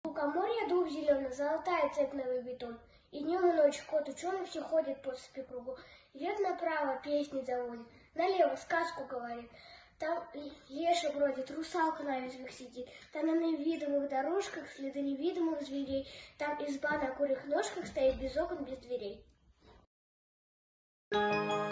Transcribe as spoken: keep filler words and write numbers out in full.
Лукоморье, дуб зеленый, золотая цепь на бетон. И днем и ночью кот ученый все ходит по цепи кругу. Идет направо, песни заводит, налево сказку говорит. Там леший бродит, русалка на ветвях сидит. Там на невидимых дорожках следы невидимых зверей. Там изба на курьих ножках стоит без окон, без дверей.